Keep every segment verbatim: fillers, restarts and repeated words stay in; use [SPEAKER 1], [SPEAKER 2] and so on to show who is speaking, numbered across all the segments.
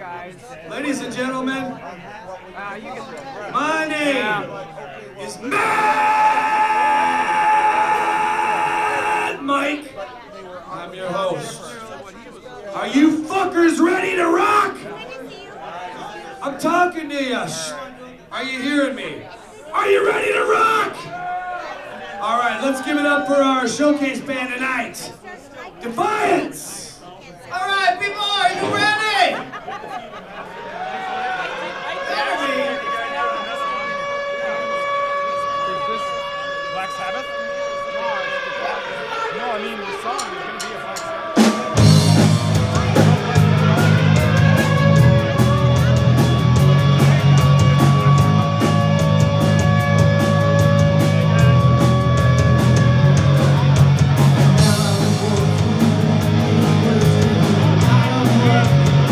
[SPEAKER 1] Ladies and gentlemen, my name is Mad Mike. I'm your host. Are you fuckers ready to rock? I'm talking to you. Are you hearing me? Are you ready to rock? All right, let's give it up for our showcase band tonight. Defiance!
[SPEAKER 2] All right, people, are you ready? Ready?
[SPEAKER 3] Is this Black Sabbath? No, I mean the song is going to be a Black Sabbath.
[SPEAKER 4] Yeah.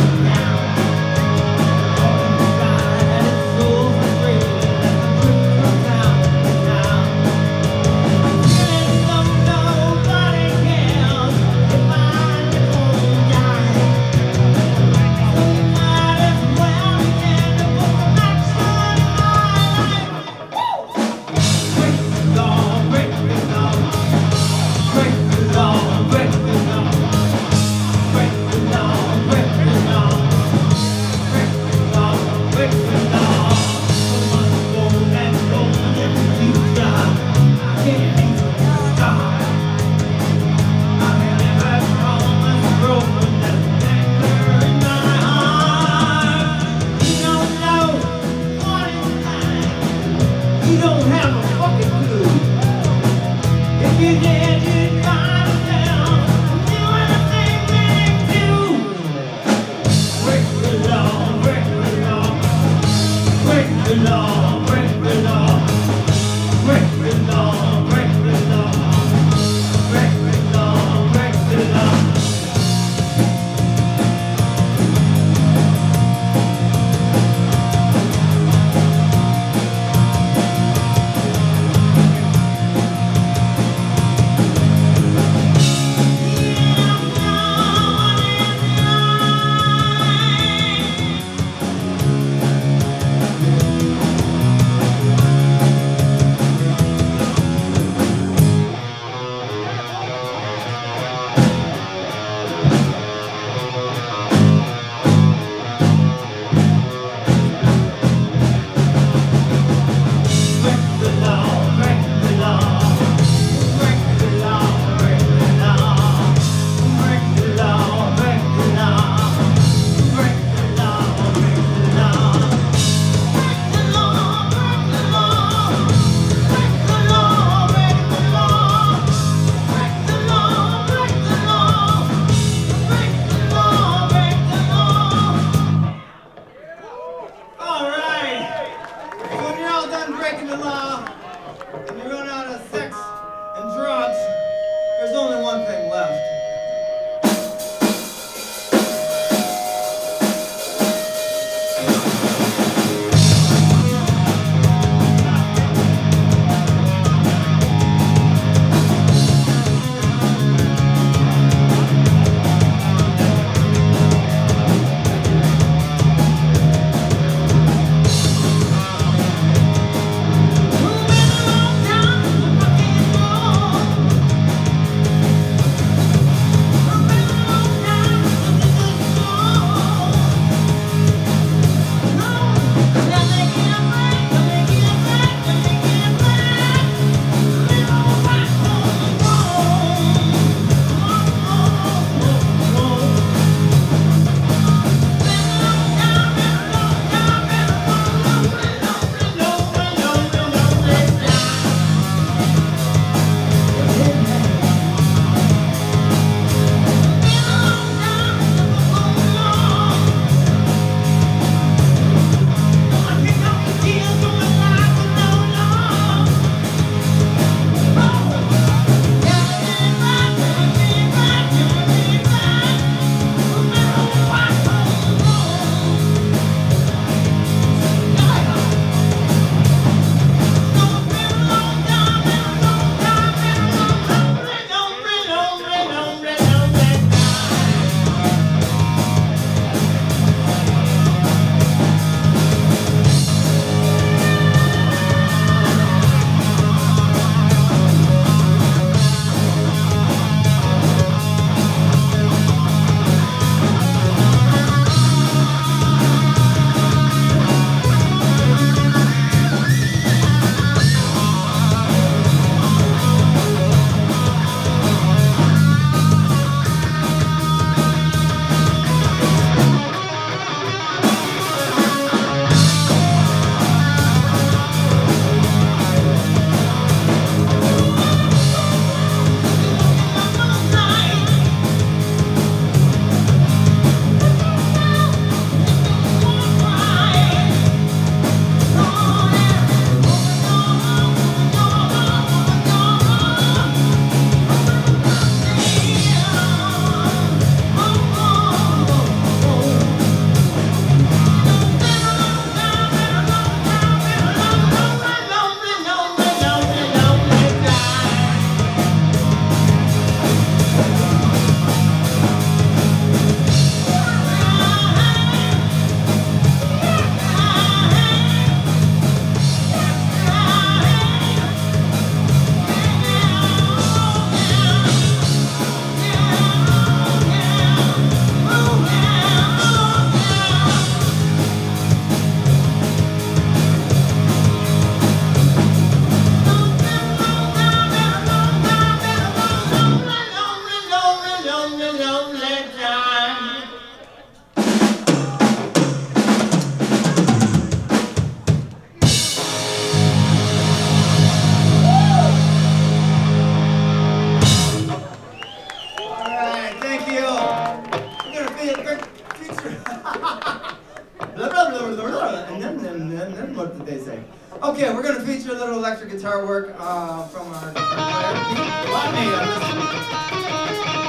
[SPEAKER 2] What did they say? Okay, we're gonna feature a little electric guitar work uh, from our guitar player, Pete Watney, on this one.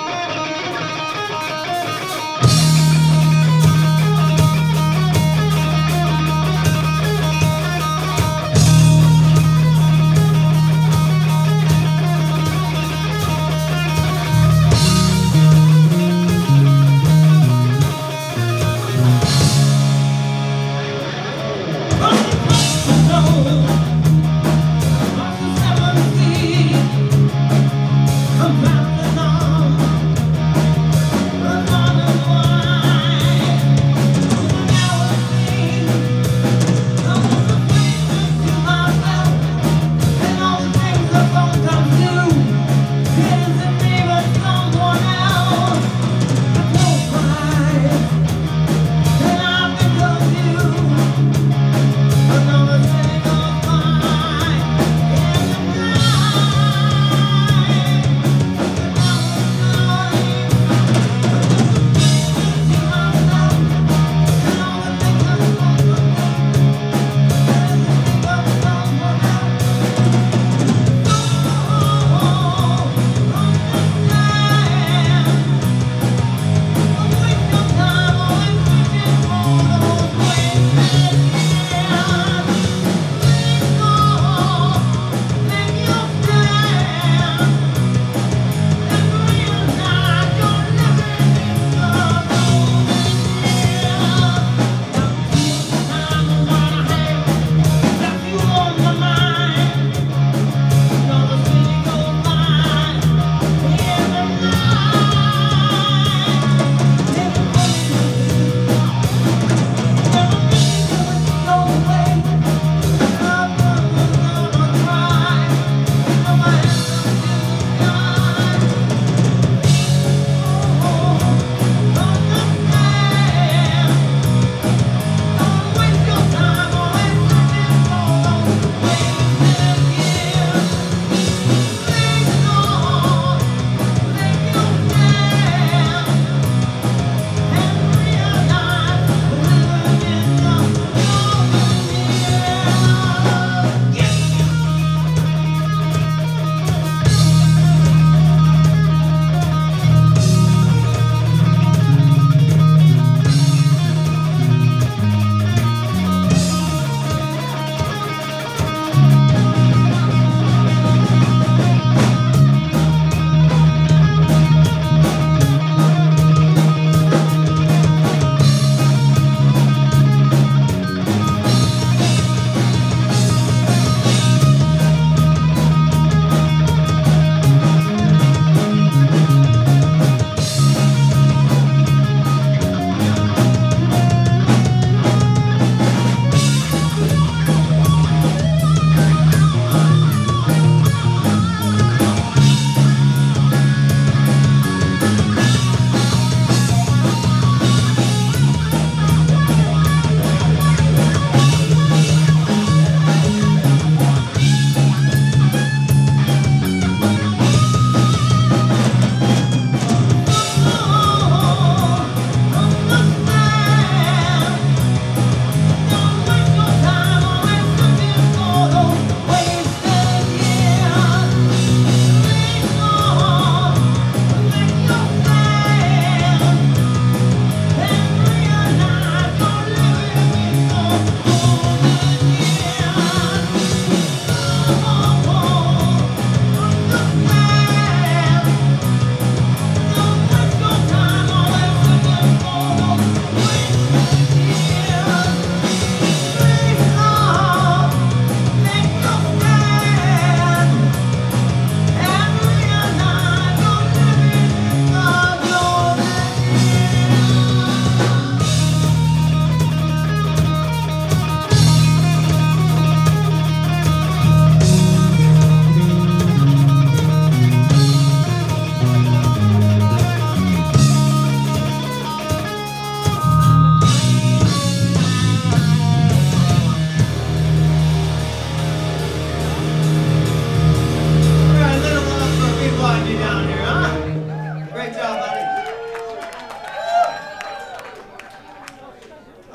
[SPEAKER 4] I'm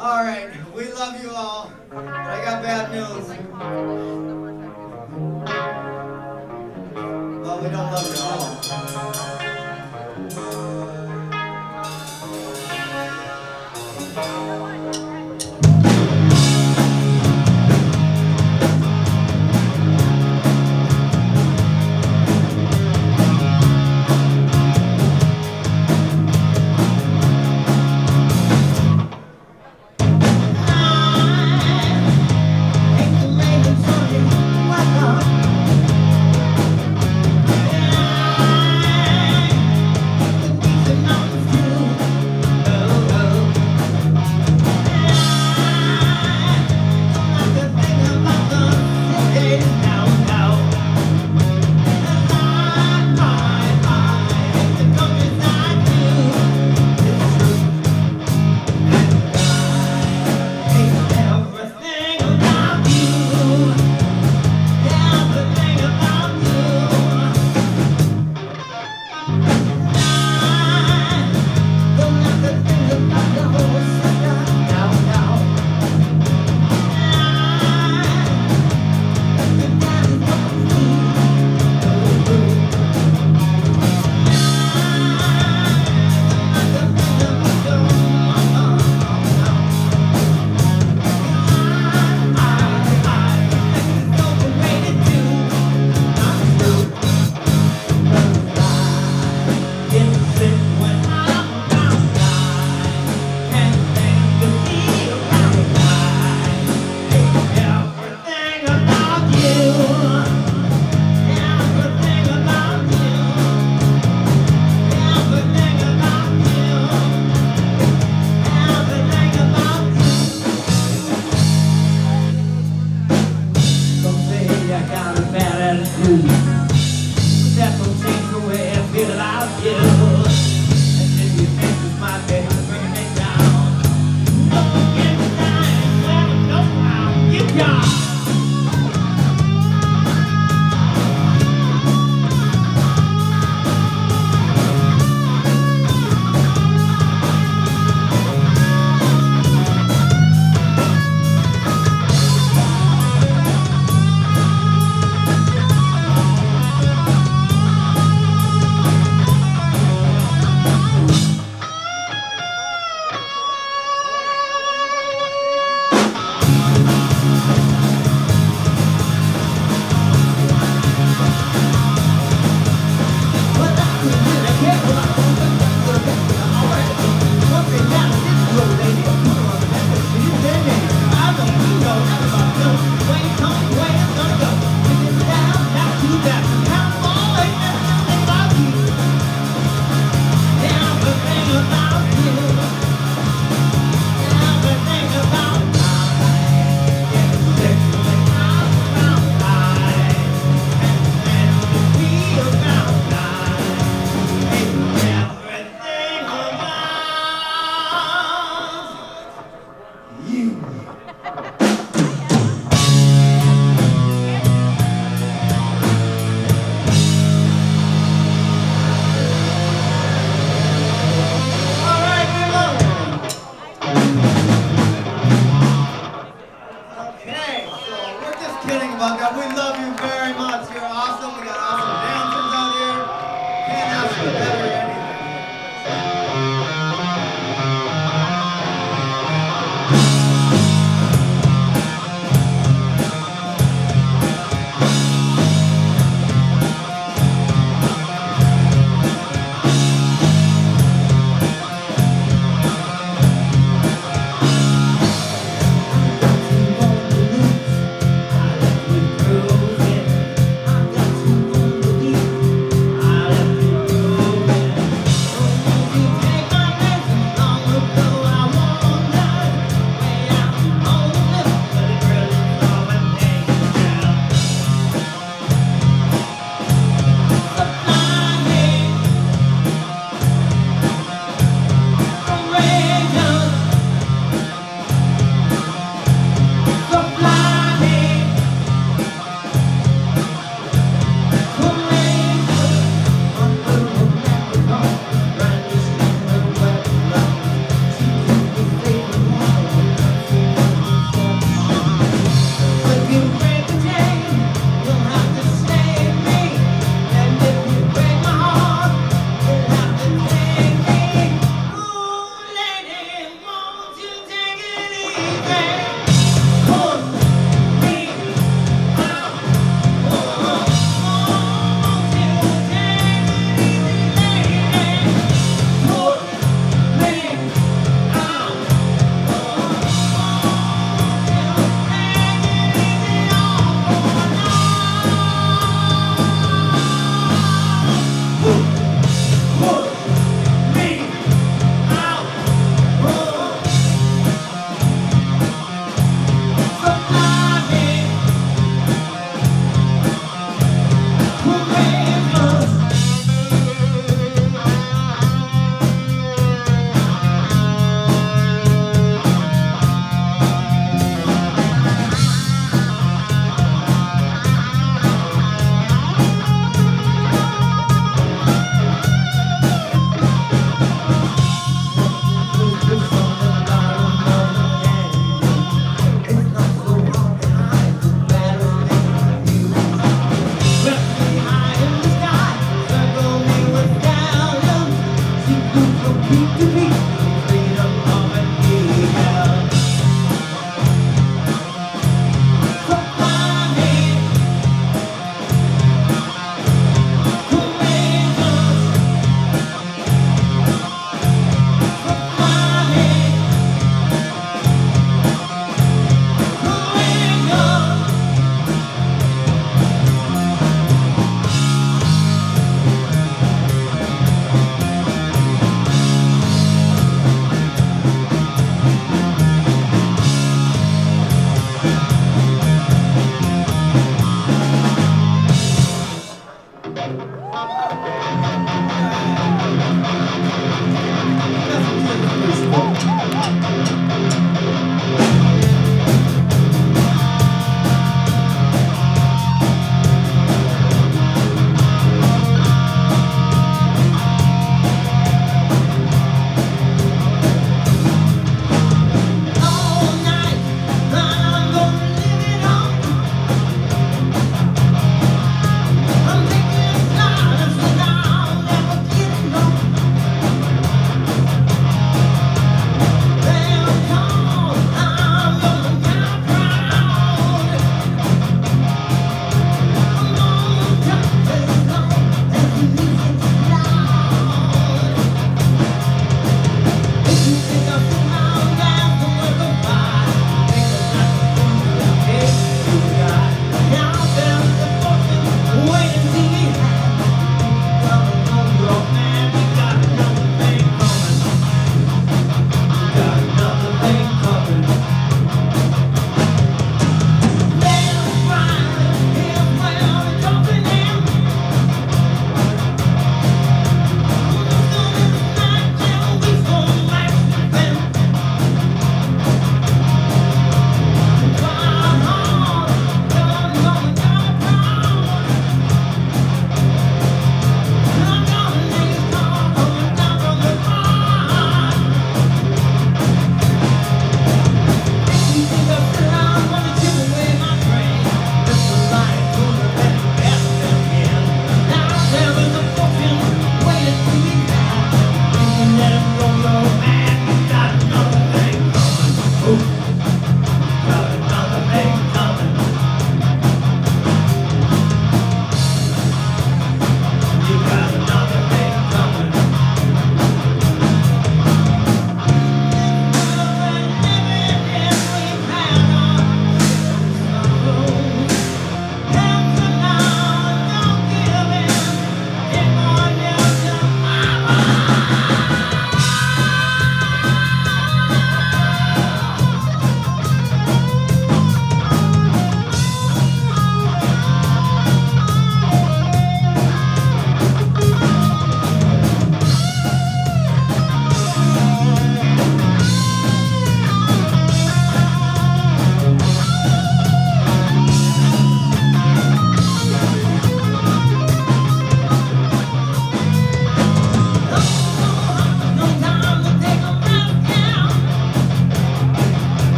[SPEAKER 2] All right, we love you all, but I got bad news. Well, we don't love you all.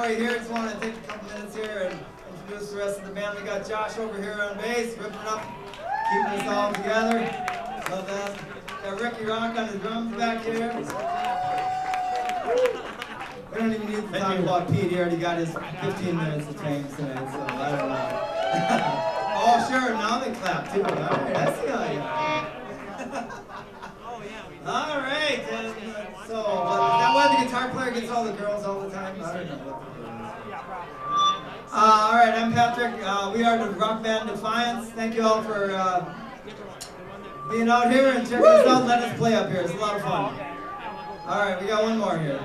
[SPEAKER 2] everybody here. Just want to take a couple minutes here and introduce the rest of the band. We got Josh over here on bass, ripping up, keeping us all together. Love that. Got Ricky Rock on the drums back here. We don't even need to talk about Pete. He already got his fifteen minutes of fame tonight, so I don't know. Oh, sure. Now they clap too. All right, I see how you are. All right. And, uh, so, uh, is that why the guitar player gets all the girls all the time? I don't know. Uh, all right, I'm Patrick. Uh, we are the rock band Defiance. Thank you all for uh, being out here and checking us out. Let us play up here. It's a lot of fun. All right, we got one more here.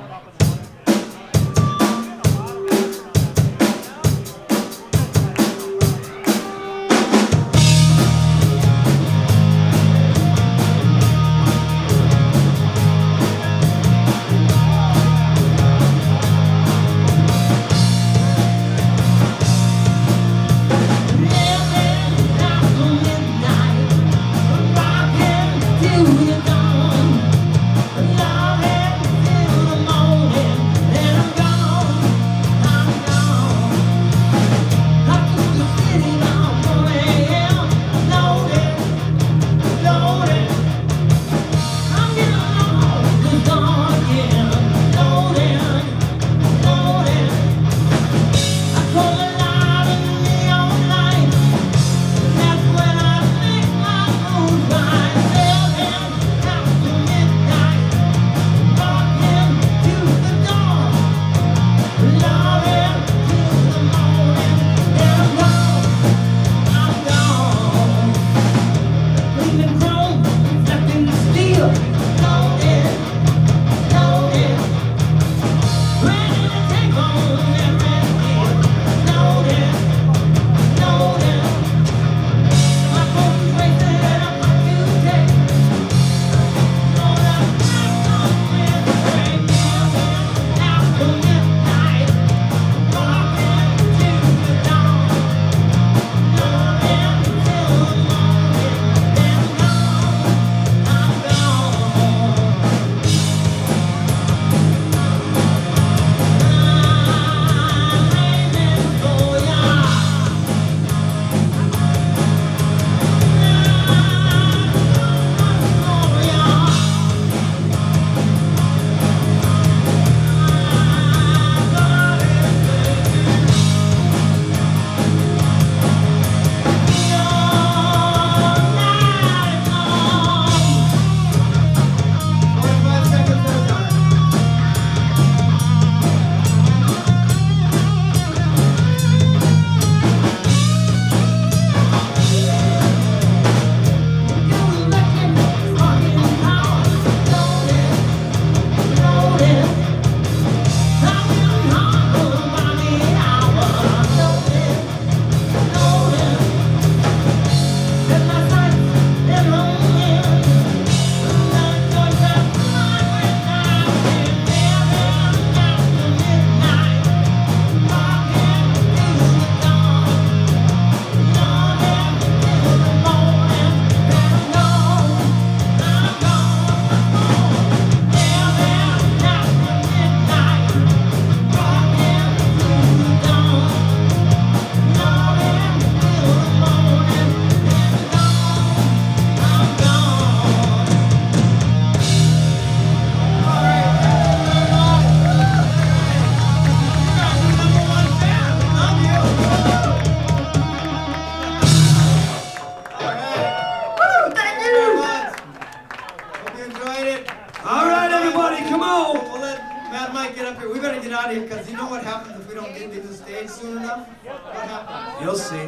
[SPEAKER 2] Because you know what happens if we don't get to the stage soon enough? What happens?
[SPEAKER 1] You'll see.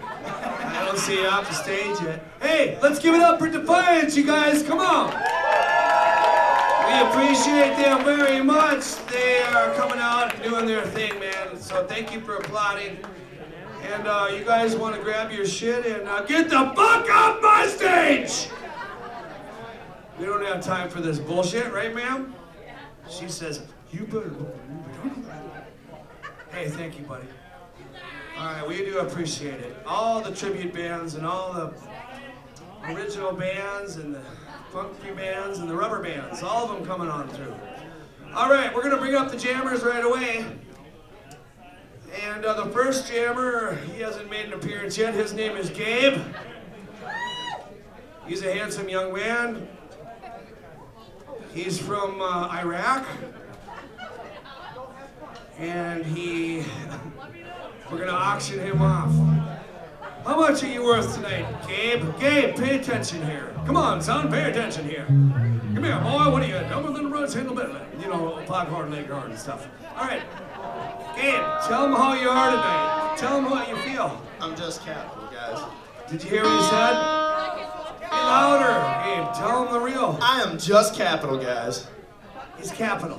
[SPEAKER 1] I don't see you off the stage yet. Hey, let's give it up for Defiance, you guys. Come on. We appreciate them very much. They are coming out and doing their thing, man. So thank you for applauding. And uh, you guys want to grab your shit and uh, get the fuck off my stage! We don't have time for this bullshit, right, ma'am? She says, you better. Hey, thank you, buddy. All right, we do appreciate it. All the tribute bands and all the original bands and the funky bands and the rubber bands, all of them coming on through. All right, we're gonna bring up the jammers right away. And uh, the first jammer, he hasn't made an appearance yet. His name is Gabe. He's a handsome young man. He's from uh, Iraq. And he, we're gonna auction him off. How much are you worth tonight, Gabe? Gabe, pay attention here. Come on, son, pay attention here. Come here, boy, what are you, dumber than the roads, handle better? You know, Foghorn Leghorn and stuff. All right, Gabe, tell them how you are tonight. Tell them what you feel.
[SPEAKER 4] I'm just capital, guys.
[SPEAKER 1] Did you hear what he said? Be louder, Gabe, tell them the real.
[SPEAKER 4] I am just capital, guys.
[SPEAKER 1] He's capital.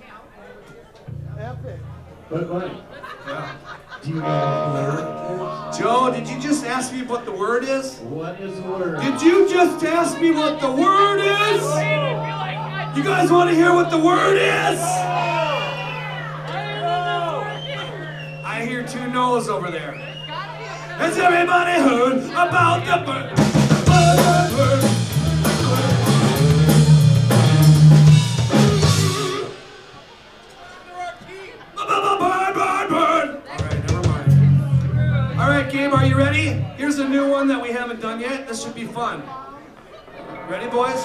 [SPEAKER 3] Epic.
[SPEAKER 5] But buddy,
[SPEAKER 1] Yeah.
[SPEAKER 5] do you know what the word
[SPEAKER 1] Joe, did you just ask me what the word is?
[SPEAKER 5] is? What is the word?
[SPEAKER 1] Did you just ask me what the word is? You guys want to hear what the word is? I hear two no's over there. Has everybody heard about the bird? Bird, bird, bird. All right, Gabe, are you ready? Here's a new one that we haven't done yet. This should be fun. Ready, boys?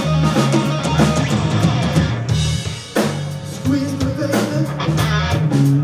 [SPEAKER 6] Squeeze me, baby.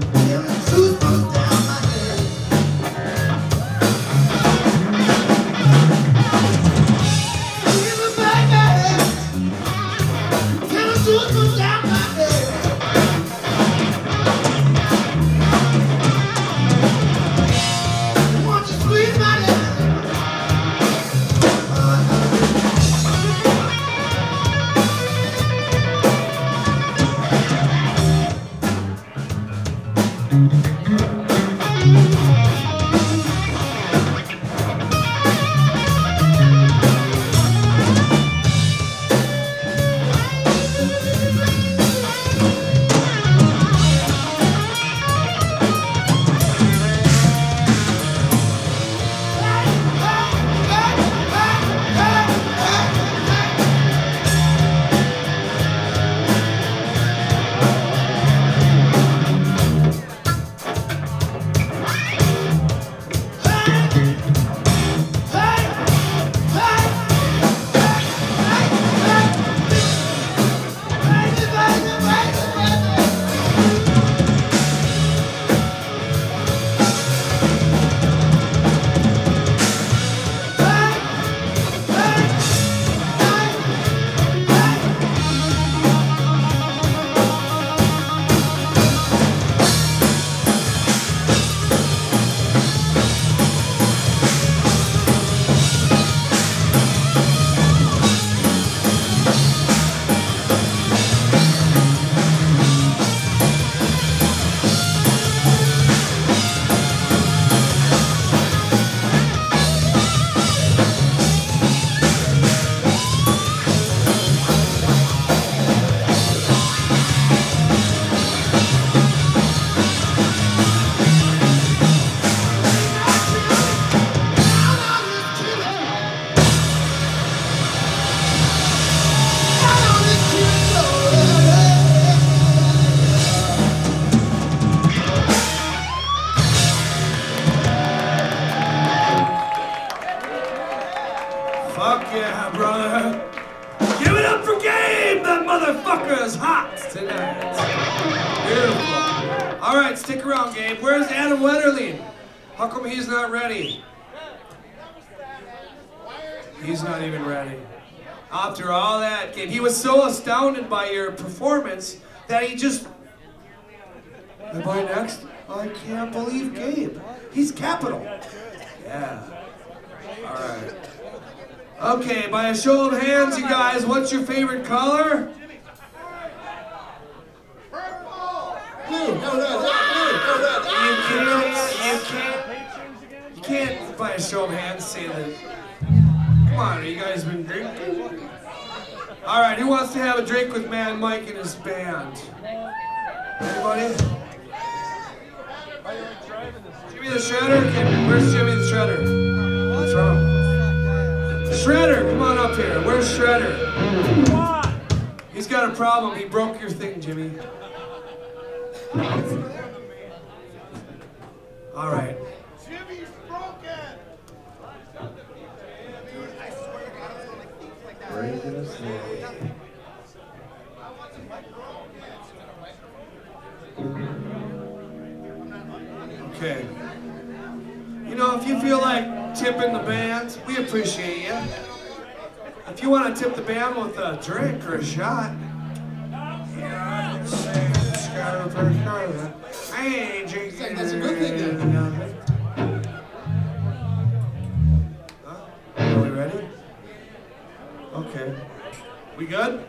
[SPEAKER 1] Fuck yeah, brother. Give it up for Gabe! That motherfucker is hot tonight. Beautiful. All right, stick around, Gabe. Where's Adam Wetterling? How come he's not ready? He's not even ready. After all that, Gabe, he was so astounded by your performance that he just... Am I next? I can't believe Gabe. He's capital. Yeah. All right. Okay, by a show of hands, you guys, what's your favorite color?
[SPEAKER 4] Blue, no, no, no, blue, no, no.
[SPEAKER 1] You can't, you can't, you can't, by a show of hands, say that. Come on, have you guys been drinking? All right, who wants to have a drink with Mad Mike and his band? Anybody? Jimmy the Shredder? Can, where's Jimmy the Shredder? What's wrong? Shredder, come on up here. Where's Shredder? Come on. He's got a problem. He broke your thing, Jimmy. All right.
[SPEAKER 3] Jimmy's broken.
[SPEAKER 5] Breaking us
[SPEAKER 1] Okay. You know, if you feel like tipping the band, we appreciate you. If you want to tip the band with a drink or a shot, yeah, I'd say it's got a pretty part of it. I ain't drinking.
[SPEAKER 4] That's a good thing, then.
[SPEAKER 1] Huh? Are we ready? Okay. We good?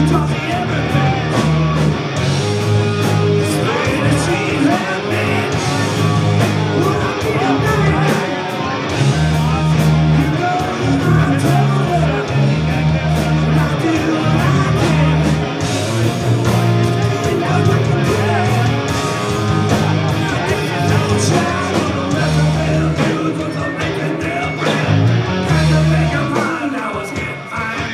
[SPEAKER 1] taught me everything. This way that she had me. Would I be a man? You know I told her I do what I can. You know what you did. Don't shout on the record, they'll use what's a making their brand. Had to make a mind, I was getting fine.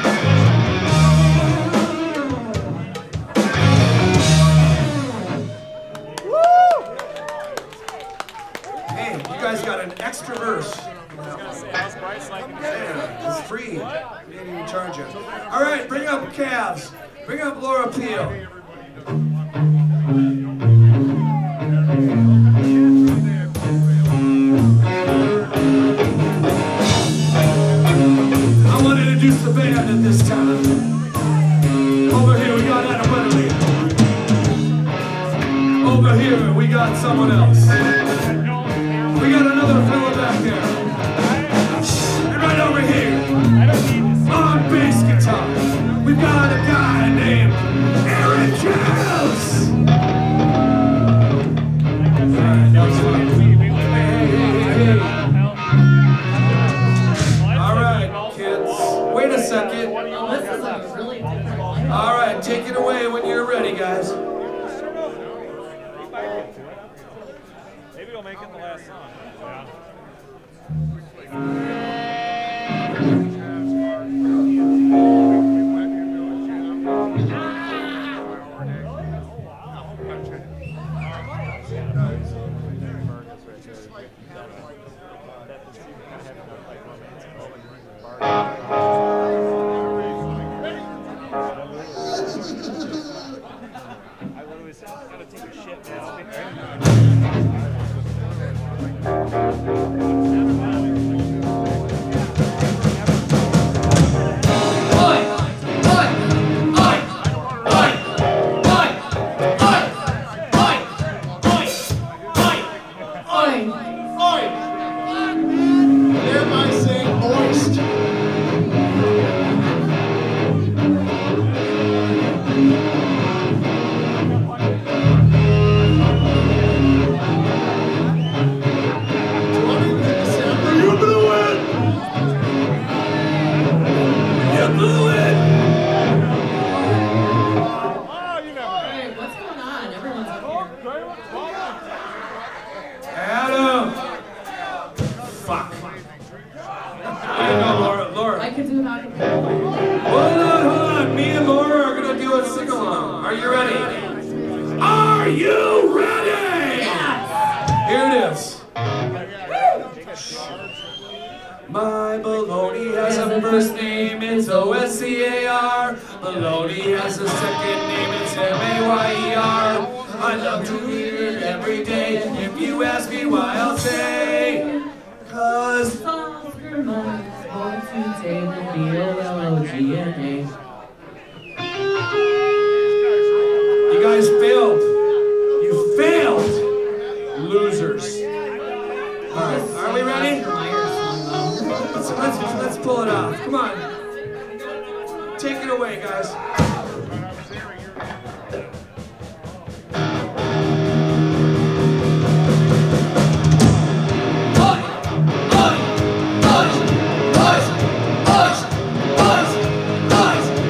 [SPEAKER 1] Hey, you guys got an extra verse. Yeah, it's free. We didn't even charge you. All right, bring up Calves. Bring up Laura Peel. I want to introduce the band at this time. Over here we got Adam Weatherly. Over here we got someone else. We got another fella back there. And right over here, on bass guitar, we've got a guy named Eric House. Alright, that was fun. Hey, hey, hey, hey. Alright, kids. Wait a second. Alright, take it away when you're ready, guys.
[SPEAKER 6] Maybe we'll make it the last song. I literally said, I gotta take a shit now.
[SPEAKER 4] Am I saying moist?
[SPEAKER 1] You blew it! You blew it!
[SPEAKER 7] Hey, what's going on? Everyone's up here.
[SPEAKER 1] Adam! Fuck. I know, Laura. Laura.
[SPEAKER 7] I could do an acapella.
[SPEAKER 1] Hold on, hold on. Me and Laura are gonna do a sing-along. Are you ready? Are you ready?
[SPEAKER 7] Yes!
[SPEAKER 1] Here it is. My baloney has a first name, it's O S C A R. Baloney has a second name, it's M A Y E R. I love to eat it every day. If you ask me why, I'll say, cause
[SPEAKER 7] Softer minds, more today than B O L O G N A.
[SPEAKER 1] you guys failed. You failed. Losers. Alright, are we ready? Let's, let's, let's pull it off. Come on. Take it away, guys. Boys, boys, boys, boys, boys, boys.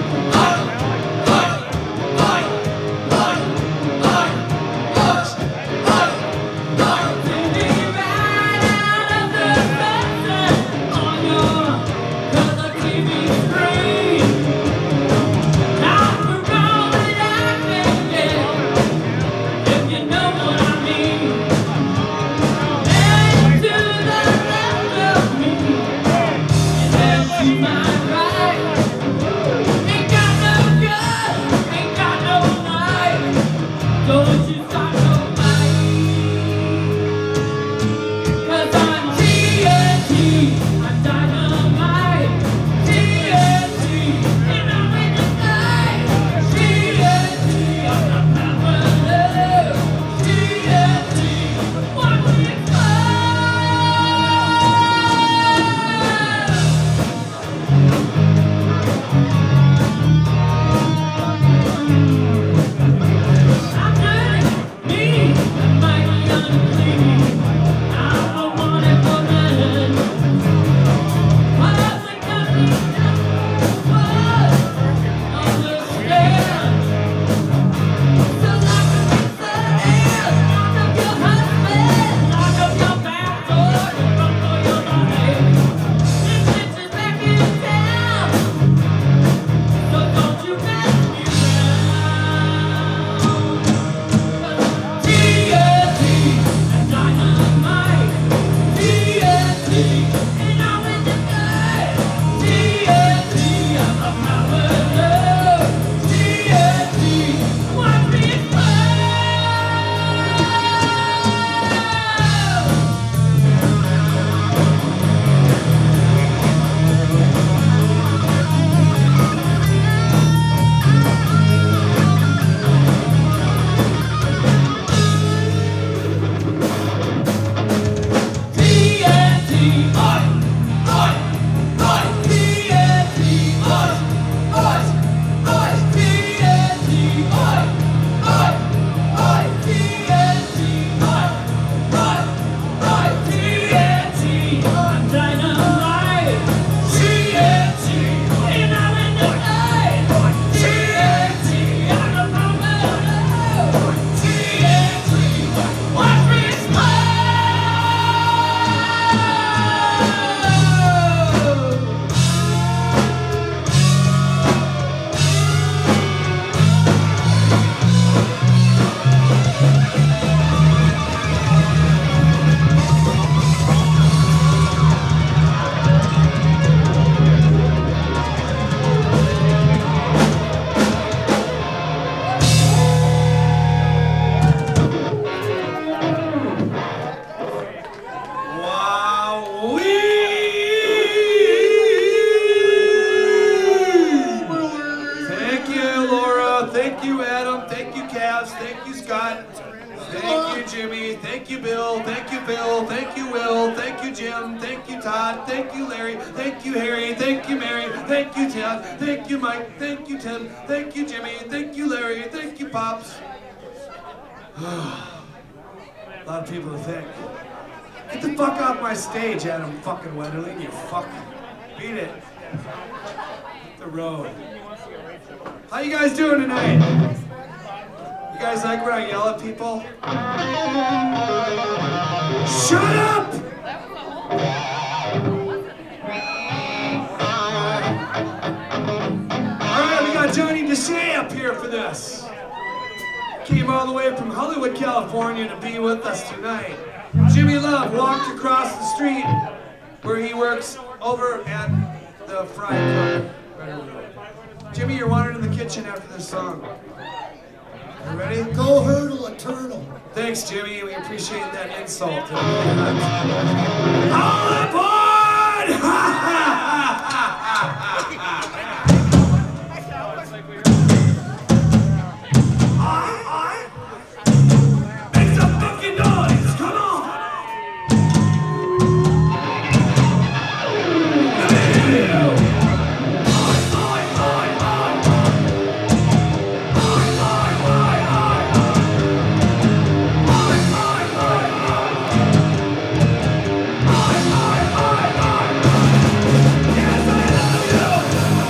[SPEAKER 1] Thank you, Adam. Thank you, Cavs. Thank you, Scott. Thank you, Jimmy. Thank you, Bill. Thank you, Bill. Thank you, Will. Thank you, Jim. Thank you, Todd. Thank you, Larry. Thank you, Harry. Thank you, Mary. Thank you, Ted. Thank you, Mike. Thank you, Tim. Thank you, Jimmy. Thank you, Larry. Thank you, Pops. A lot of people to thank. Get the fuck off my stage, Adam fucking Wetterling, you fuck. Beat it. Hit the road. How you guys doing tonight? You guys like when I yell at people? Shut up! Alright, we got Johnny Deshay up here for this. Came all the way from Hollywood, California to be with us tonight. Jimmy Love walked across the street where he works over at the fry cook. Jimmy, you're wanted in the kitchen after this song. You ready?
[SPEAKER 4] Go hurdle a turtle.
[SPEAKER 1] Thanks, Jimmy. We appreciate that insult. All aboard! Make some fucking noise! Come on! Yes, I love you!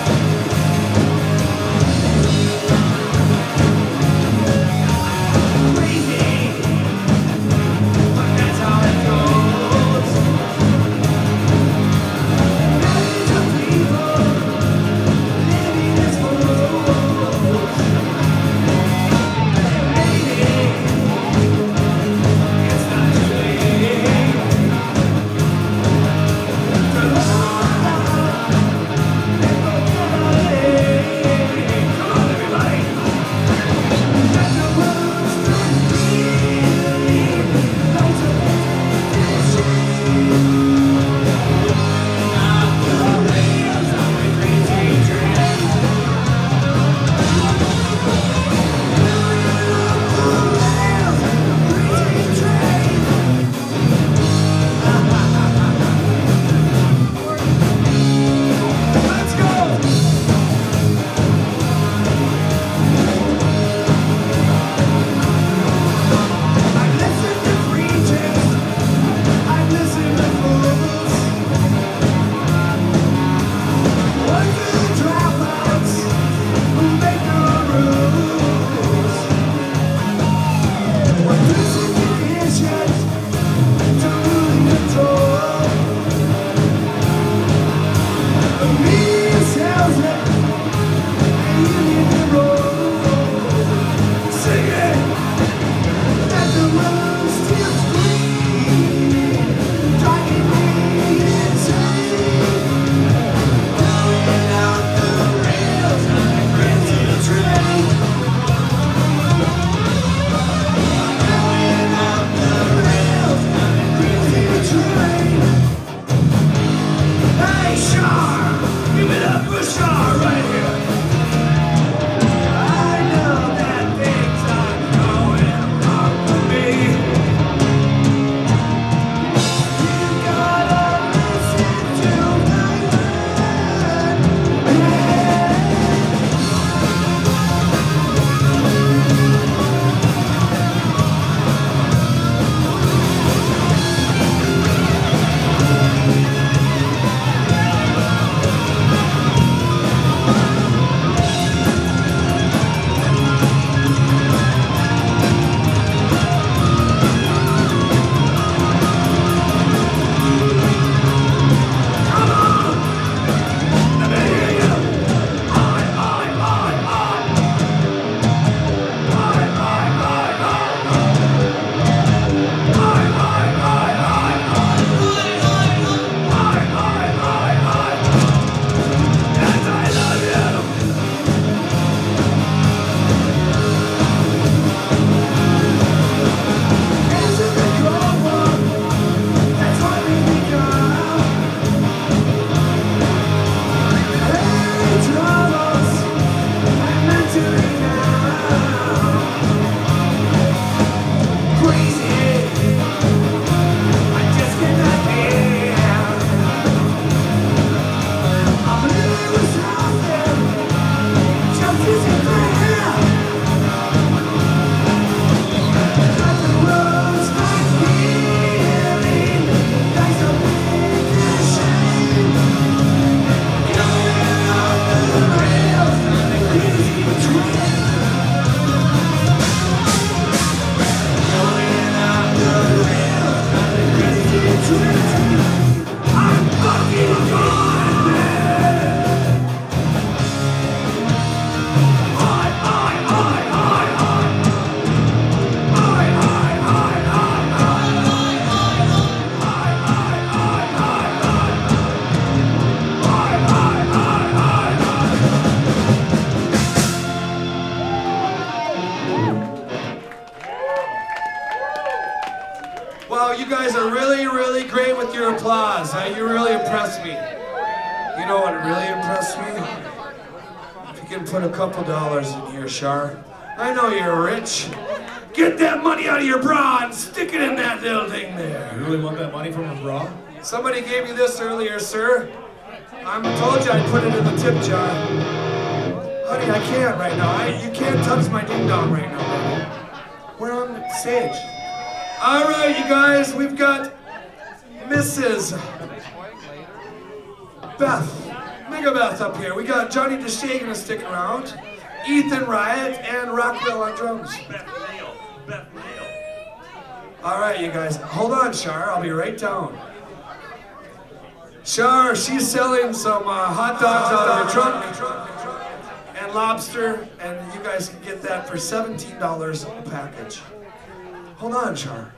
[SPEAKER 1] Wow, you guys are really, really great with your applause. Huh? You really impressed me. You know what really impressed me? If you can put a couple dollars in here, Shar. I know you're rich. Get that money out of your bra and stick it in that little thing there.
[SPEAKER 8] You really want that money from a bra?
[SPEAKER 1] Somebody gave me this earlier, sir. I told you I'd put it in the tip jar. Honey, I can't right now. I, you can't touch my ding dong right now, baby. We're on the stage. All right, you guys, we've got Missus Beth, Mega Beth up here. We got Johnny Deshay gonna stick around, Ethan Riot, and Rockwell on drums.
[SPEAKER 6] Beth Nail. Beth Nail.
[SPEAKER 1] All right, you guys, hold on, Shar. I'll be right down. Shar, she's selling some uh, hot dogs out of her trunk and lobster, and you guys can get that for seventeen dollars a package. Hold on, Shar.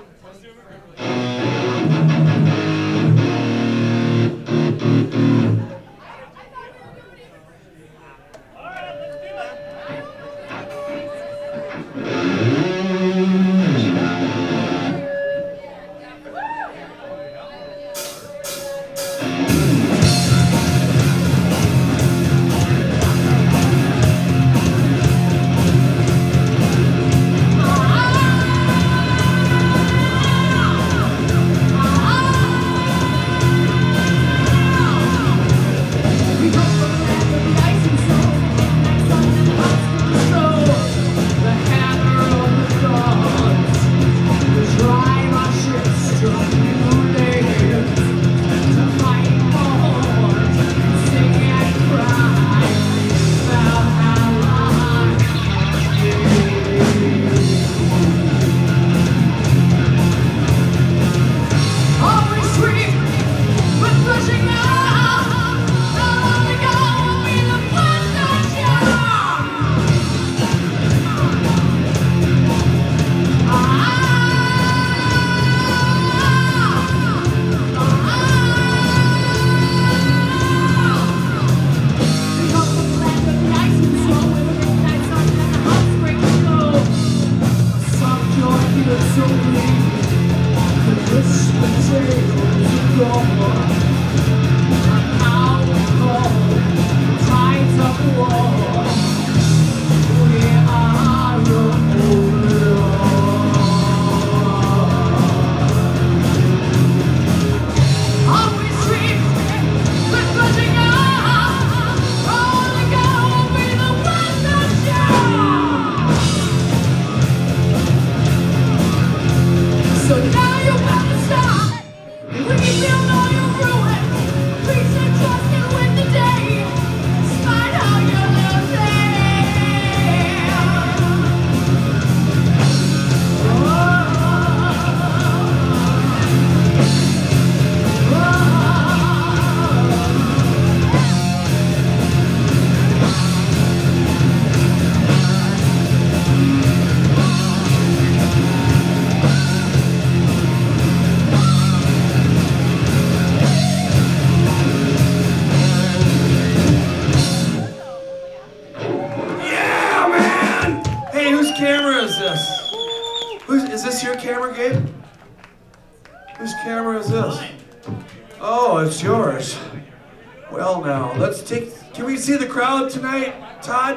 [SPEAKER 1] See the crowd tonight, Todd?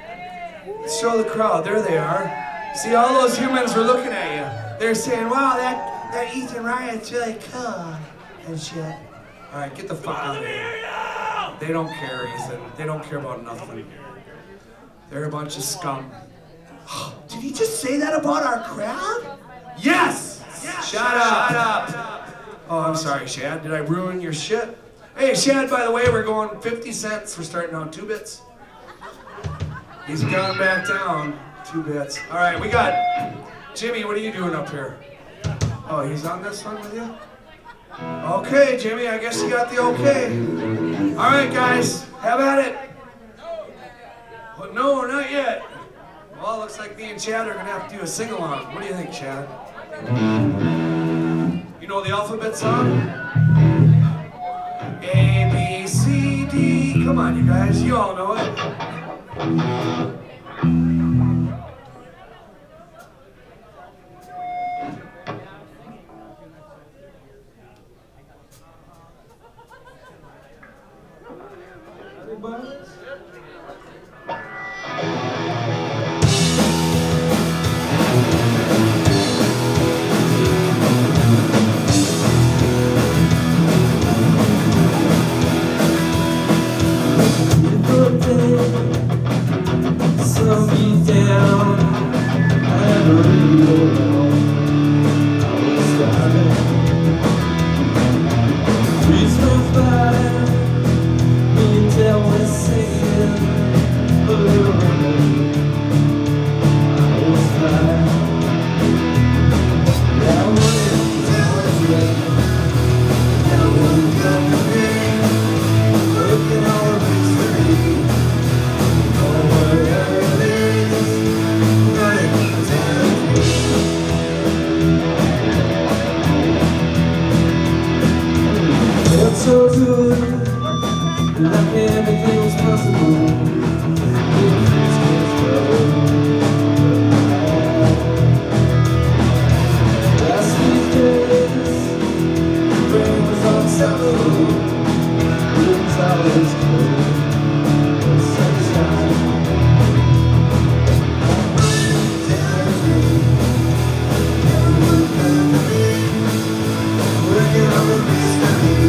[SPEAKER 1] Let's show the crowd. There they are. See, all those humans are looking at you. They're saying, wow, that, that Ethan Riot's really cool and shit. All right, get the fuck out of here. They don't care, Ethan. They don't care about nothing. They're a bunch of scum. Did he just say that about our crowd? Yes! yes. Shut, Shut up. Shut up. Oh, I'm sorry, Shad. Did I ruin your shit? Hey, Shad, by the way, we're going fifty cents for starting out two bits. He's gone back down two bits. All right, we got Jimmy. What are you doing up here? Oh, he's on this one with you? Okay, Jimmy, I guess you got the okay. All right, guys, have at it. Well, no, not yet. Well, it looks like me and Chad are going to have to do a sing-along. What do you think, Chad? You know the alphabet song? A, B, C, D. Come on, you guys. You all know it.
[SPEAKER 8] down. I never really know I was starving. Trees went by, me and Dale was singing a little melody. I was fine. Yeah, I wanted to always wait. Now I'm coming in, looking all the mystery. Oh, whatever it is, running down the felt so good, like everything was possible. Things can't go. Last these days, the brain was unsettled. Rooms always cold, the sunshine. Working on the mystery.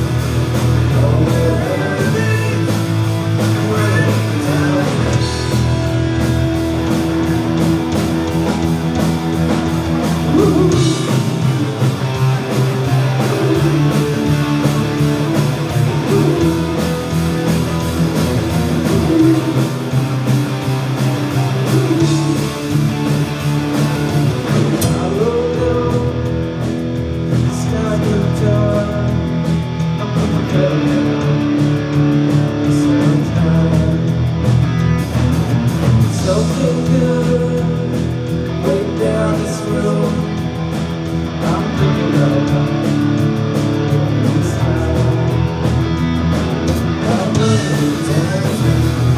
[SPEAKER 8] Something good, way down this road. I'm thinking of this time. I'm running down to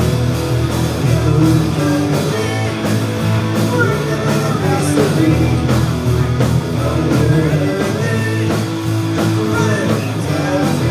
[SPEAKER 8] working on a mystery. I'm running down to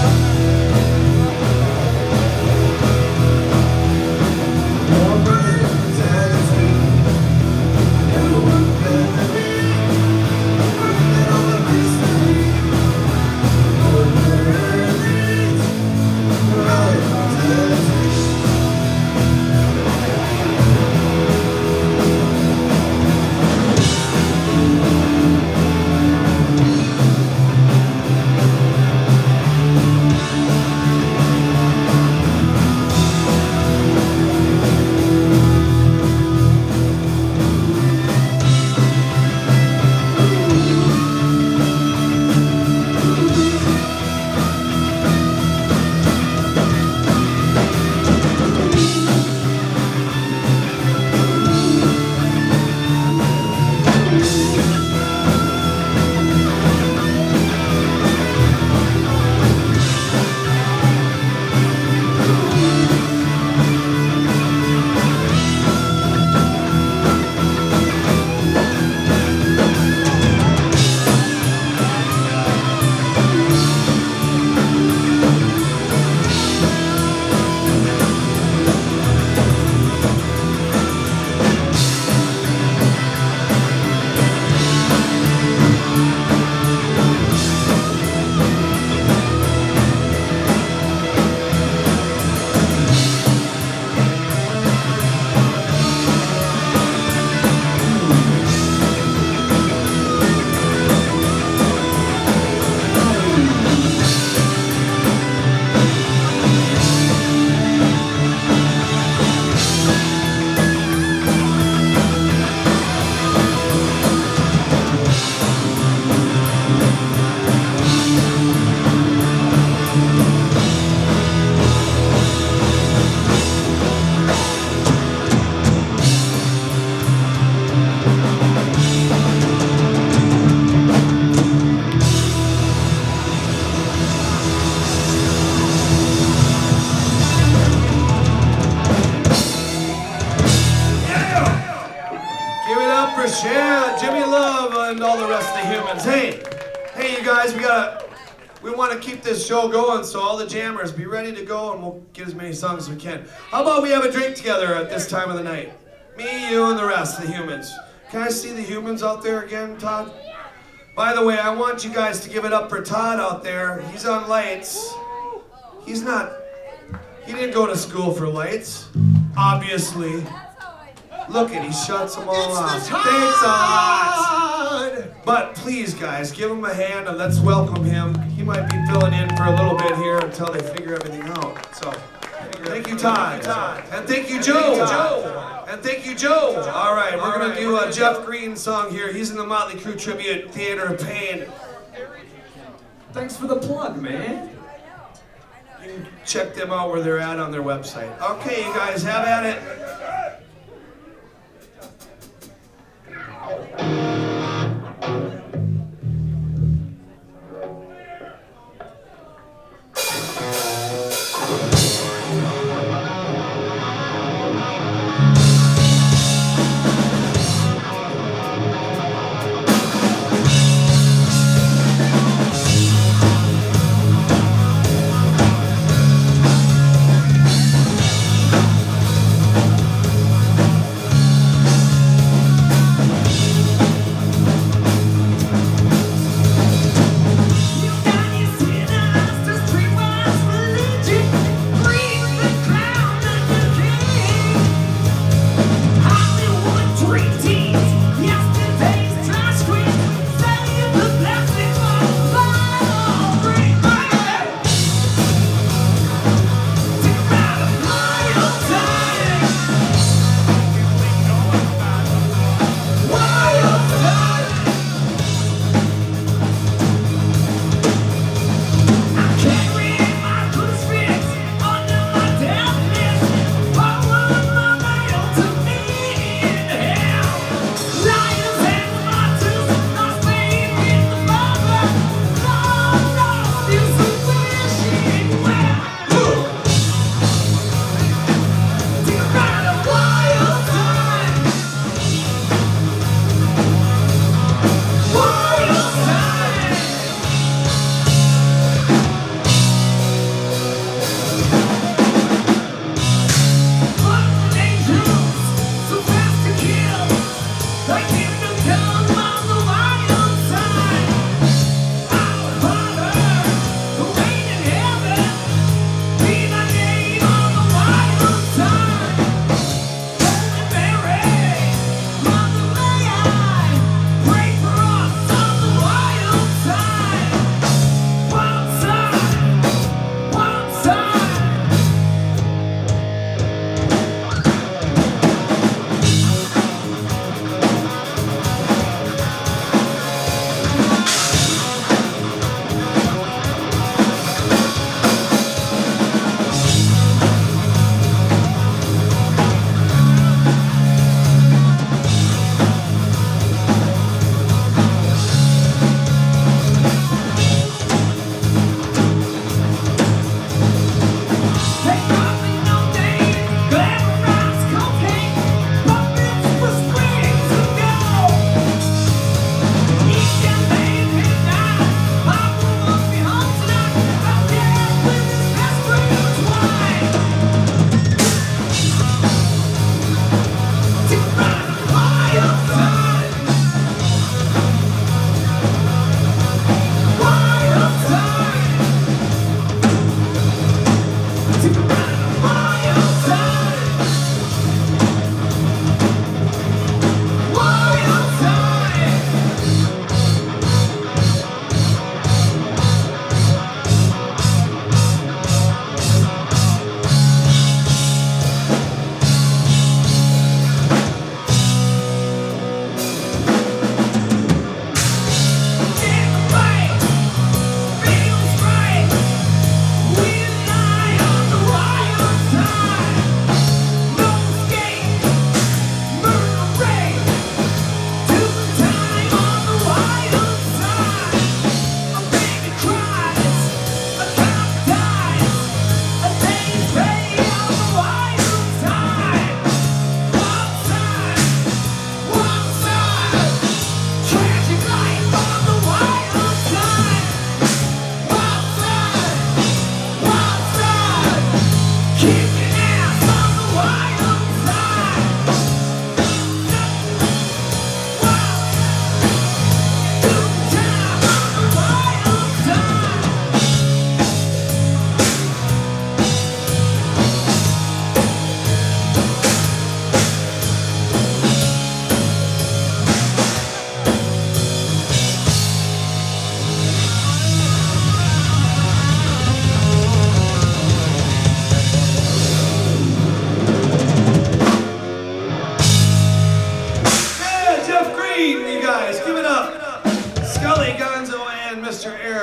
[SPEAKER 1] Share Jimmy Love and all the rest of the humans. Hey, hey, you guys, we gotta, we want to keep this show going, so all the jammers, be ready to go, and we'll get as many songs as we can. How about we have a drink together at this time of the night? Me, you, and the rest of the humans. Can I see the humans out there again, Todd? By the way, I want you guys to give it up for Todd out there. He's on lights. He's not, he didn't go to school for lights, obviously. Look at, he shuts them all
[SPEAKER 4] It's
[SPEAKER 1] off.
[SPEAKER 4] the
[SPEAKER 1] Thanks a lot.
[SPEAKER 4] tide.
[SPEAKER 1] But please, guys, give him a hand and let's welcome him. He might be filling in for a little bit here until they figure everything out. So, thank you, Todd. And thank you, Joe. And thank you, Joe. All right, we're going to do a Jeff Green song here. He's in the Motley Crue Tribute Theater of Pain.
[SPEAKER 9] Thanks for the plug, man.
[SPEAKER 1] You can check them out where they're at on their website. Okay, you guys, have at it.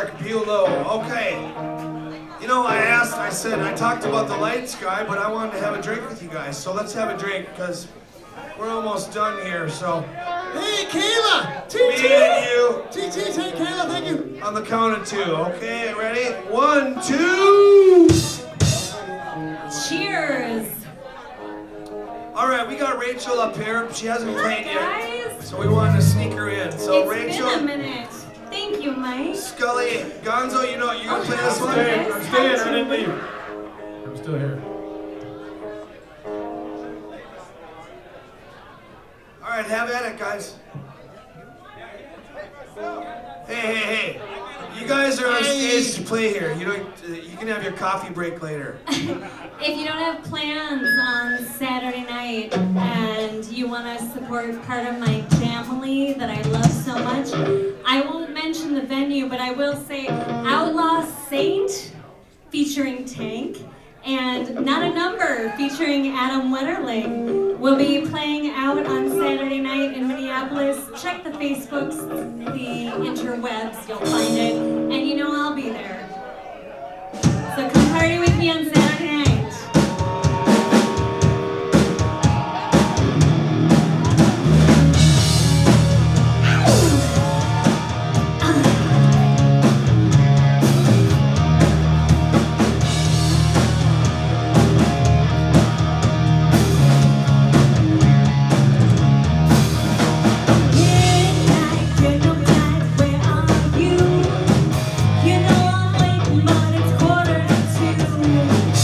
[SPEAKER 1] Mark Bulow. Okay. You know, I asked, I said, I talked about the lights guy, but I wanted to have a drink with you guys. So let's have a drink, because we're almost done here, so.
[SPEAKER 4] Hey, Kayla! T T!
[SPEAKER 1] Me and you.
[SPEAKER 4] T T, take Kayla, thank you.
[SPEAKER 1] On the count of two, okay? Ready? One, two!
[SPEAKER 10] Cheers!
[SPEAKER 1] All right, we got Rachel up here. She hasn't played
[SPEAKER 10] Hi,
[SPEAKER 1] yet, so we wanted to sneak her in. So
[SPEAKER 10] it's
[SPEAKER 1] Rachel,
[SPEAKER 10] been a minute. Thank you, Mike.
[SPEAKER 1] Scully, Gonzo, you know you gonna
[SPEAKER 10] Oh,
[SPEAKER 1] play this
[SPEAKER 10] hi,
[SPEAKER 1] one?
[SPEAKER 10] guys.
[SPEAKER 5] I'm staying, I didn't leave. I'm still here.
[SPEAKER 1] All right, have at it, guys. Hey, hey, hey! You guys are on stage to play here. You know, you can have your coffee break later.
[SPEAKER 10] If you don't have plans on Saturday night and you want to support part of my family that I love so much, I won't mention the venue, but I will say Outlaw Saint featuring Tank and Not a Number featuring Adam Wetterling will be playing out on Saturday night in Minneapolis. Check the Facebooks, the interwebs, you'll find it, and you know I'll be there. So come party with me on Saturday night.
[SPEAKER 8] You know I'm waiting, but it's quarter to two.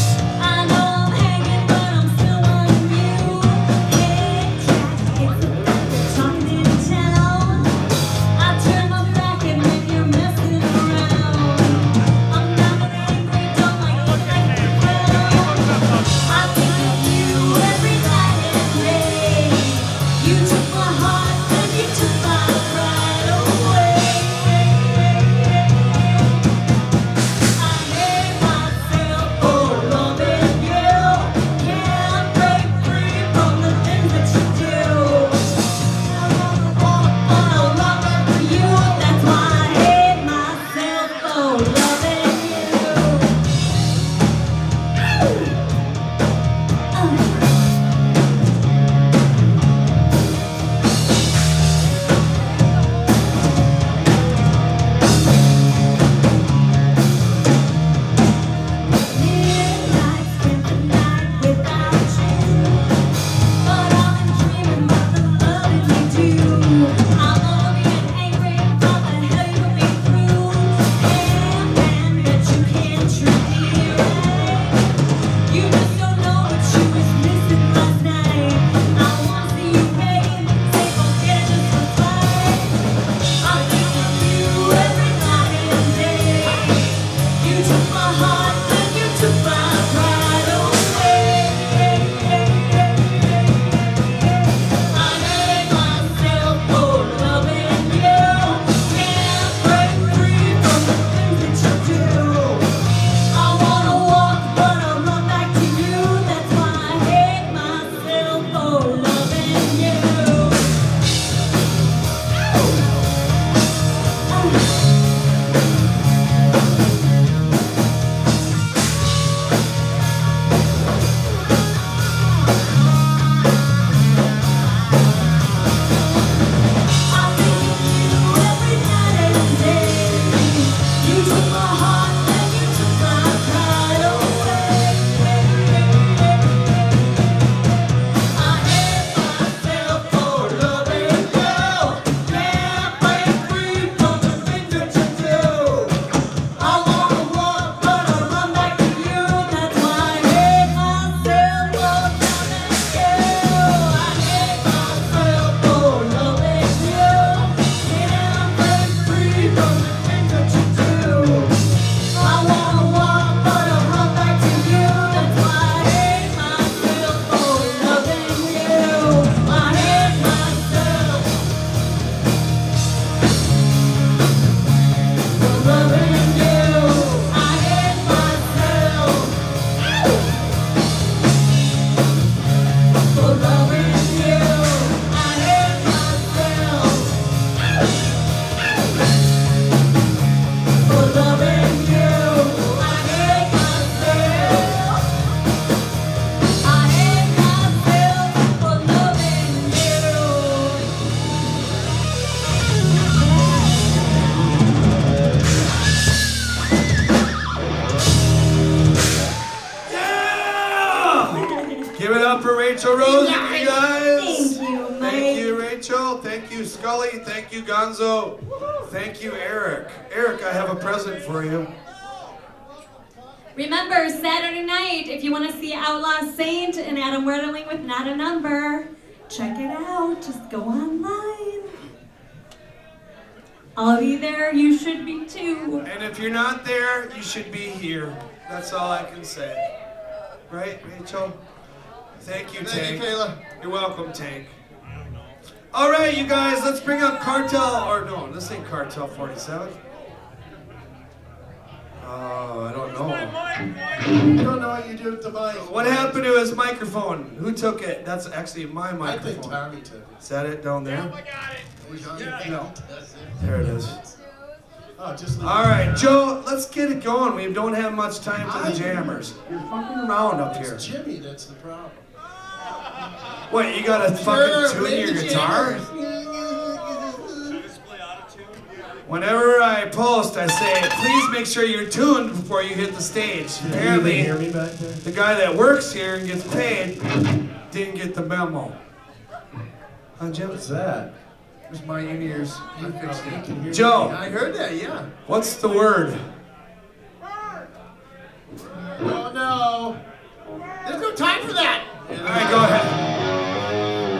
[SPEAKER 1] Rachel Rose, you guys.
[SPEAKER 10] Thank you, Mike.
[SPEAKER 1] Thank you, Rachel. Thank you, Scully. Thank you, Gonzo. Thank you, Eric. Eric, I have a present for you.
[SPEAKER 10] Remember, Saturday night, if you want to see Outlaw Saint and Adam Werdeling with Not a Number, check it out. Just go online. I'll be there. You should be too.
[SPEAKER 1] And if you're not there, you should be here. That's all I can say. Right, Rachel? Thank you,
[SPEAKER 4] Thank
[SPEAKER 1] Tank.
[SPEAKER 4] you, Kayla.
[SPEAKER 1] You're welcome, Tank. All right, you guys, let's bring up Cartel, or no, this ain't Cartel forty-seven. Oh, I don't know.
[SPEAKER 4] You don't know what you do with the mic.
[SPEAKER 1] What happened to his microphone? Who took it? That's actually my
[SPEAKER 4] I
[SPEAKER 1] microphone.
[SPEAKER 4] think Tommy took it.
[SPEAKER 1] Is that it down there?
[SPEAKER 6] I got it.
[SPEAKER 4] Yeah.
[SPEAKER 1] No. There it is.
[SPEAKER 4] Oh, just leave
[SPEAKER 1] All
[SPEAKER 4] it.
[SPEAKER 1] right, Joe, let's get it going. We don't have much time for the jammers. You're fucking around up here.
[SPEAKER 4] It's Jimmy that's the problem.
[SPEAKER 1] What, you got a fucking tune
[SPEAKER 4] play
[SPEAKER 1] your
[SPEAKER 4] the
[SPEAKER 1] guitar?
[SPEAKER 4] jammers.
[SPEAKER 1] Whenever I post, I say, please make sure you're tuned before you hit the stage. Apparently,
[SPEAKER 5] hear me back there?
[SPEAKER 1] the guy that works here and gets paid didn't get the memo. Huh, Jim?
[SPEAKER 5] What's that?
[SPEAKER 1] It was my in-ears. I fixed
[SPEAKER 5] You
[SPEAKER 1] it.
[SPEAKER 5] can hear
[SPEAKER 1] Joe,
[SPEAKER 4] I heard that, yeah.
[SPEAKER 1] what's the word?
[SPEAKER 4] Oh, no. There's no time for that.
[SPEAKER 1] All right, go ahead.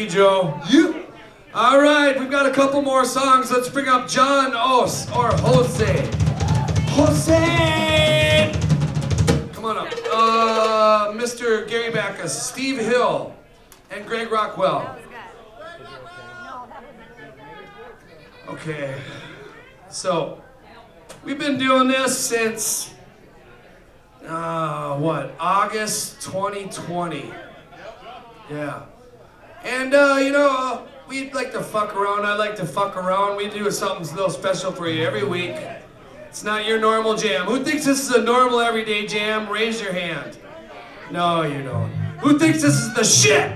[SPEAKER 1] you, Joe. You. All right, we've got a couple more songs. Let's bring up John Os or Jose. Jose. Come on up. Uh, Mister Gary Backus, Steve Hill, and Greg Rockwell. Okay. So, we've been doing this since, uh, what, August twenty twenty. Yeah. And, uh, you know, uh, we'd like to fuck around. I like to fuck around. We do something a little special for you every week. It's not your normal jam. Who thinks this is a normal everyday jam? Raise your hand. No, you don't. Who thinks this is the shit?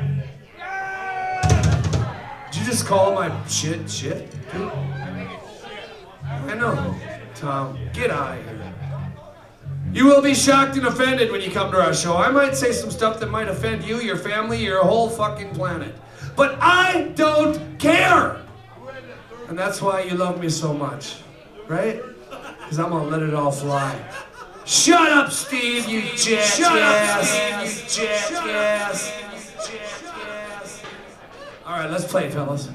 [SPEAKER 1] Did you just call my shit shit? Dude? I know. Tom, get out of here. You will be shocked and offended when you come to our show. I might say some stuff that might offend you, your family, your whole fucking planet. But I don't care! And that's why you love me so much, right? Because I'm gonna let it all fly. Shut up, Steve, you jackass! Shut up, Steve, you jackass! All right, let's play, fellas.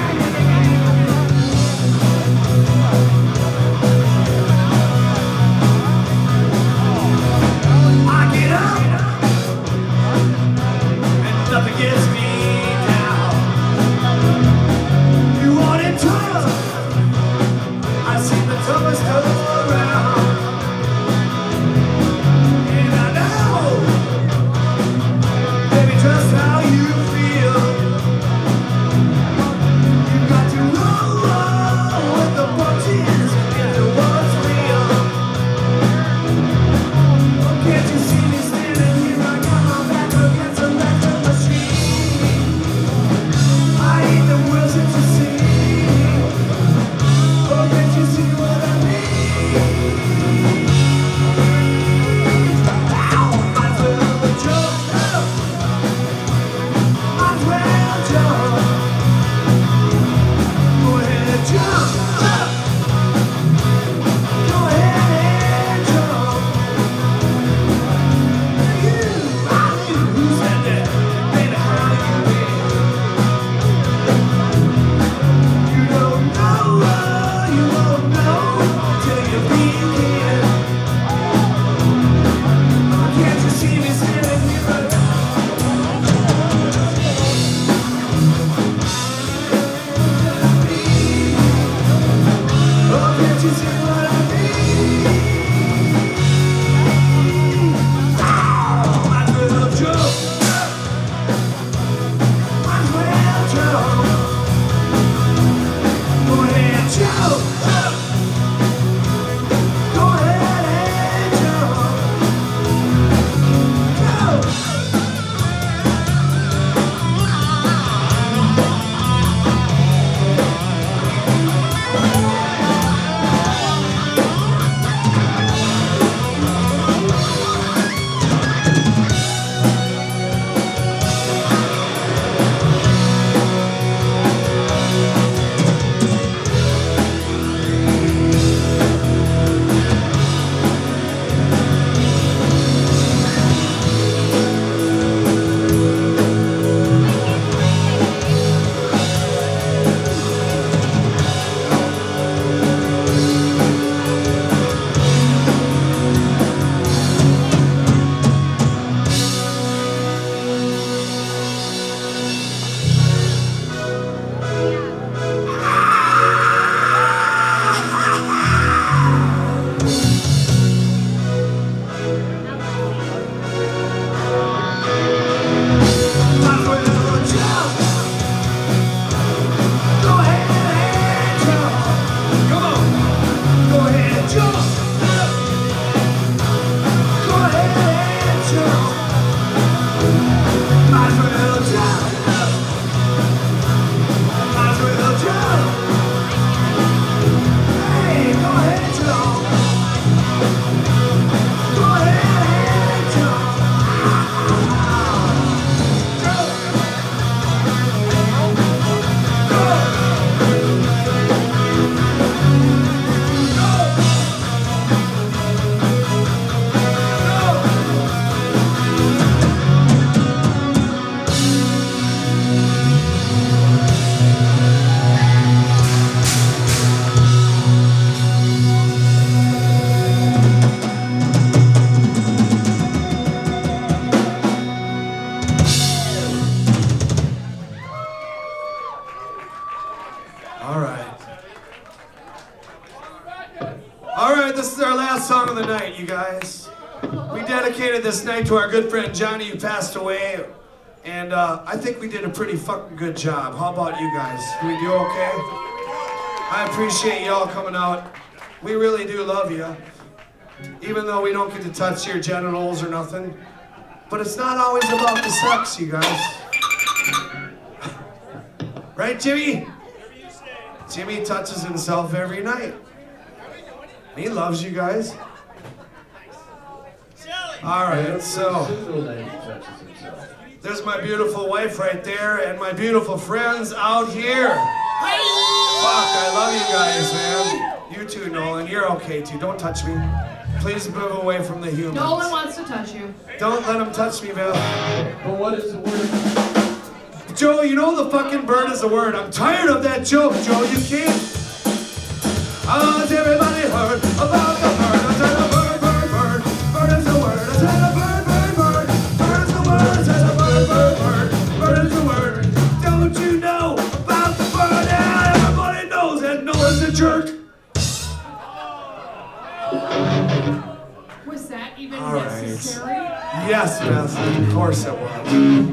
[SPEAKER 8] We'll be right back.
[SPEAKER 1] We dedicated this night to our good friend Johnny who passed away. And uh, I think we did a pretty fucking good job. How about you guys? Did we do okay? I appreciate y'all coming out. We really do love you. Even though we don't get to touch your genitals or nothing. But it's not always about the sex, you guys. Right, Jimmy? Jimmy touches himself every night. He loves you guys. All right, so there's my beautiful wife right there and my beautiful friends out here. Fuck, I love you guys, man. You too, Nolan. You're okay too. Don't touch me. Please move away from the humans.
[SPEAKER 11] Nolan wants to touch you.
[SPEAKER 1] Don't let him touch me, Bill.
[SPEAKER 4] But what is the word?
[SPEAKER 1] Joe, you know the fucking bird is a word. I'm tired of that joke, Joe. You can't. Has everybody heard about the bird? I said a bird, bird, bird. Bird is a word. I said a bird, bird, bird. Bird is a word. I said a bird, bird, bird. Bird is a word. Don't you know about the bird? Yeah, everybody knows that Noah's a jerk.
[SPEAKER 11] Was that even
[SPEAKER 1] All right.
[SPEAKER 11] necessary?
[SPEAKER 1] Yes, Beth. Of course it was.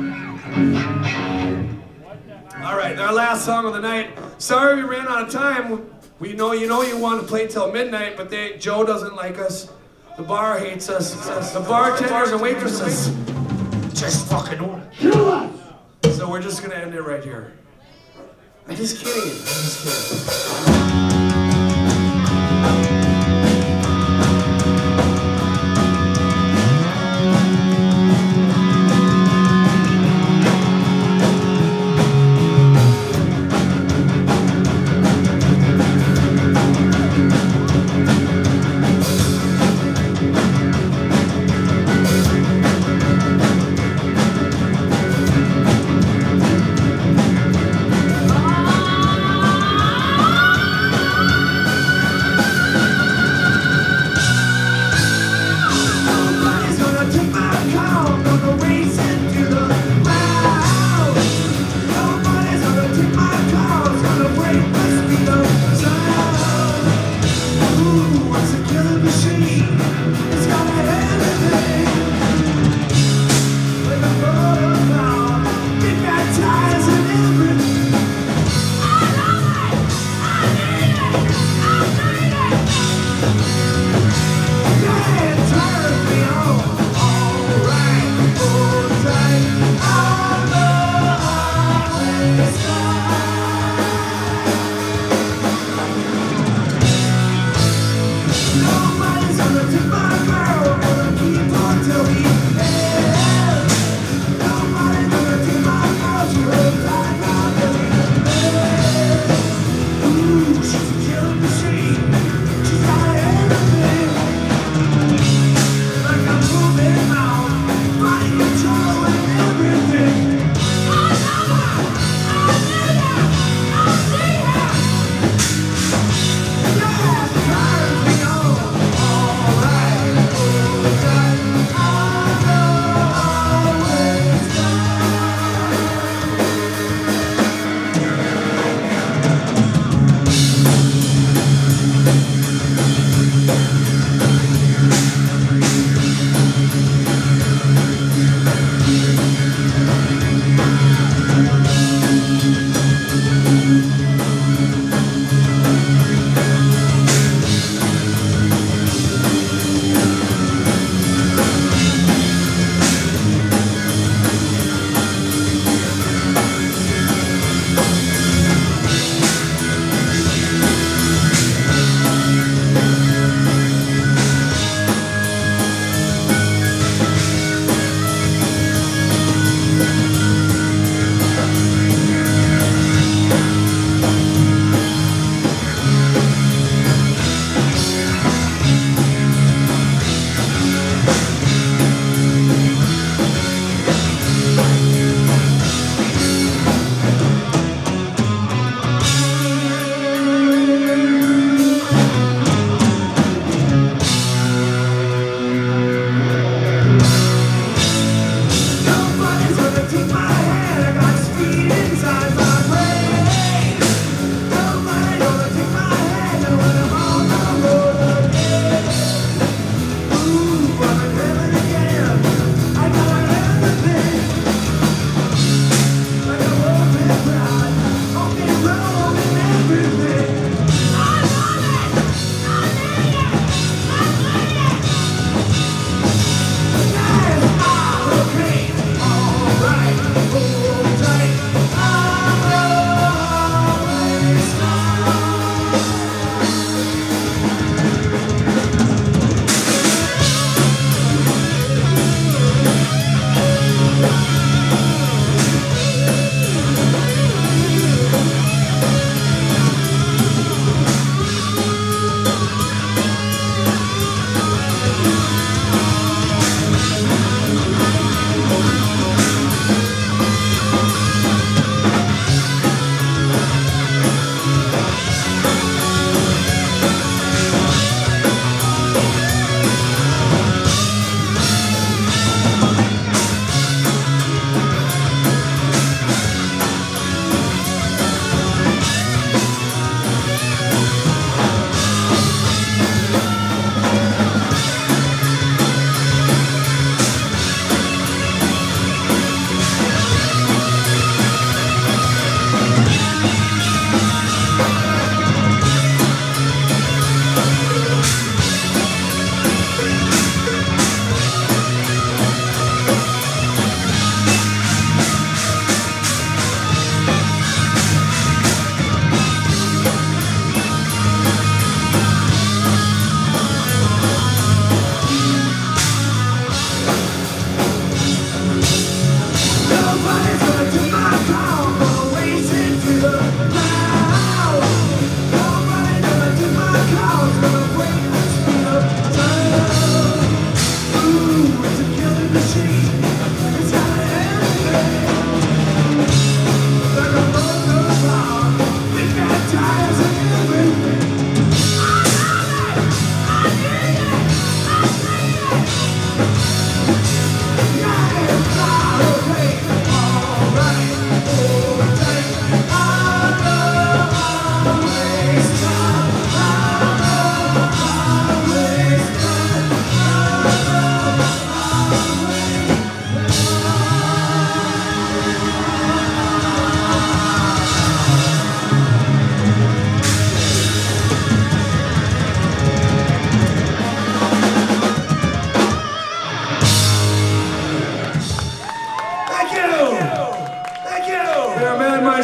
[SPEAKER 1] All right, our last song of the night. Sorry we ran out of time. We know you know you want to play till midnight, but they Joe doesn't like us. The bar hates us. The bartenders and waitresses just fucking don't kill us. So we're just gonna end it right here. I'm just kidding. I'm just kidding.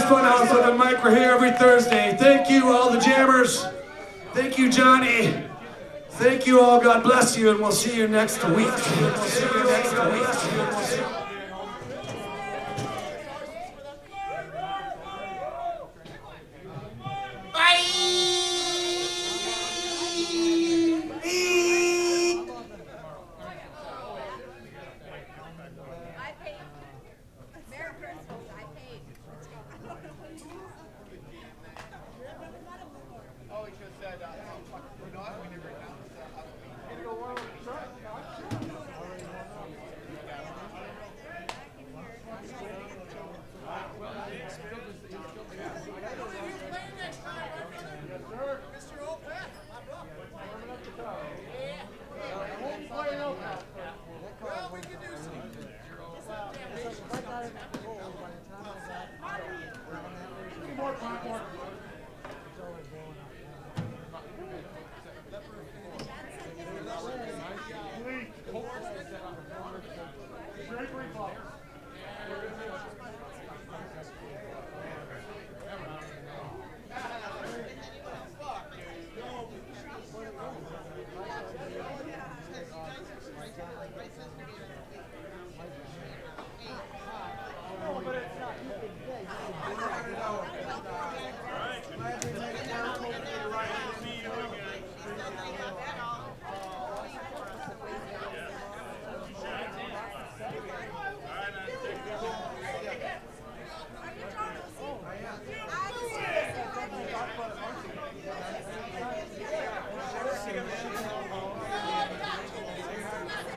[SPEAKER 1] Funhouse Open Mic. We're here every Thursday. Thank you, all the jammers. Thank you, Johnny. Thank you all. God bless you, and we'll see you next week. We'll see you next week.